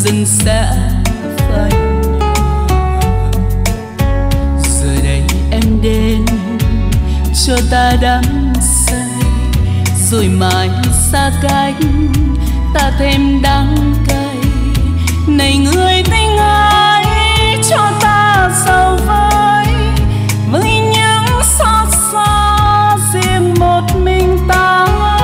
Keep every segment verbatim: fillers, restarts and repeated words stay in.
rừng sẽ phai nhòa. Giờ đây em đến cho ta đắm say, rồi mãi xa cách ta thêm đắng cay. Này người tình ơi, cho ta sầu với với những xót xa riêng một mình ta.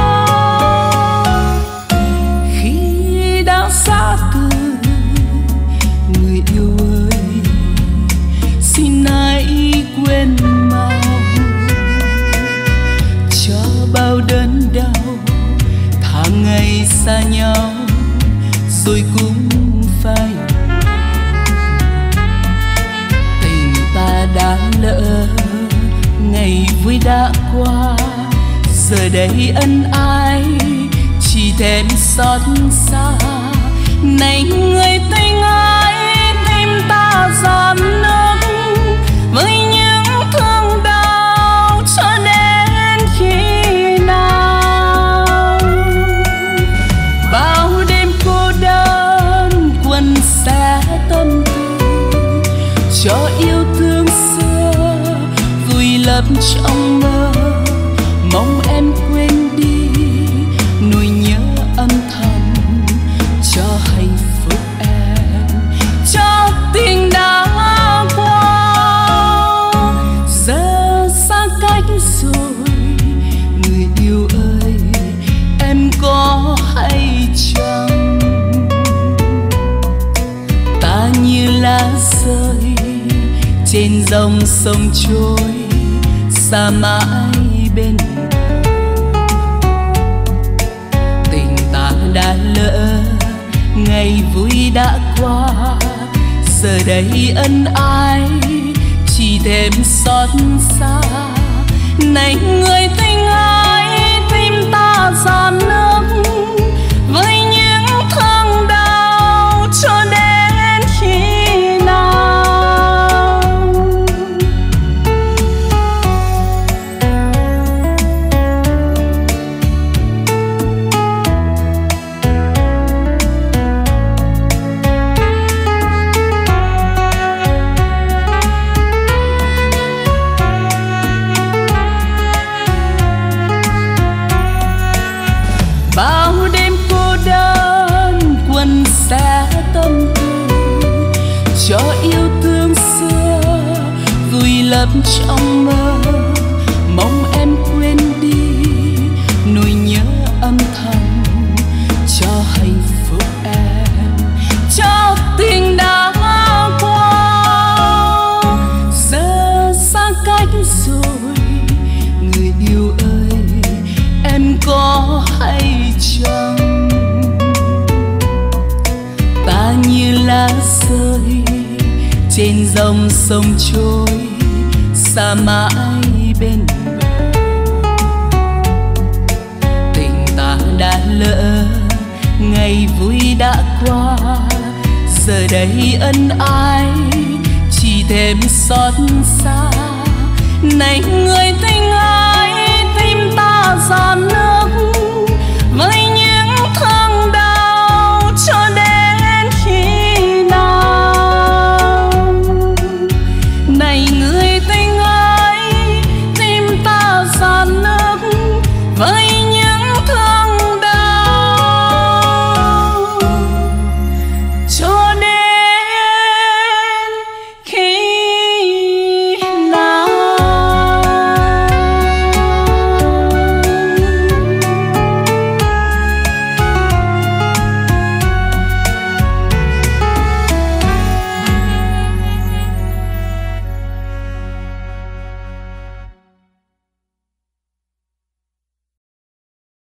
Khi đã xa từ người yêu ơi, xin hãy quên mau cho bao đớn đau tháng ngày xa nhau rồi cũng phai. Tình ta đã lỡ, ngày vui đã qua, giờ đây ân ái chỉ thêm xót xa. Này người tình ơi, tim ta giọt nước với những thương đau cho đến khi nào. Bao đêm cô đơn quần sẽ tâm tư, cho yêu thương xưa vùi lấp trong mơ. Mong em quên đi nỗi nhớ âm thầm, cho hạnh phúc em, cho tình đã qua. Giờ xa cách rồi người yêu ơi, em có hay chăng? Ta như lá rơi trên dòng sông trôi, xa mãi bên bờ. Tình ta đã lỡ, ngày vui đã qua, giờ đây ân ái chỉ thêm xót xa. Này người tình ơi, tim ta giọt nước với những thương đau cho đến khi nào. Bao đêm cô đơn quần sẽ tâm tư, cho yêu thương xưa vùi lấp trong mơ. Mong em quên đi nỗi nhớ âm thầm, cho hạnh phúc em, cho tình đã qua. Giờ xa cách rồi người yêu ơi, em có hay chăng? Ta như lá rơi trên dòng sông trôi, xa mãi bên bờ. Tình ta đã lỡ, ngày vui đã qua, giờ đây ân ái chỉ thêm xót xa. Này người tình ơi, tim ta giọt nước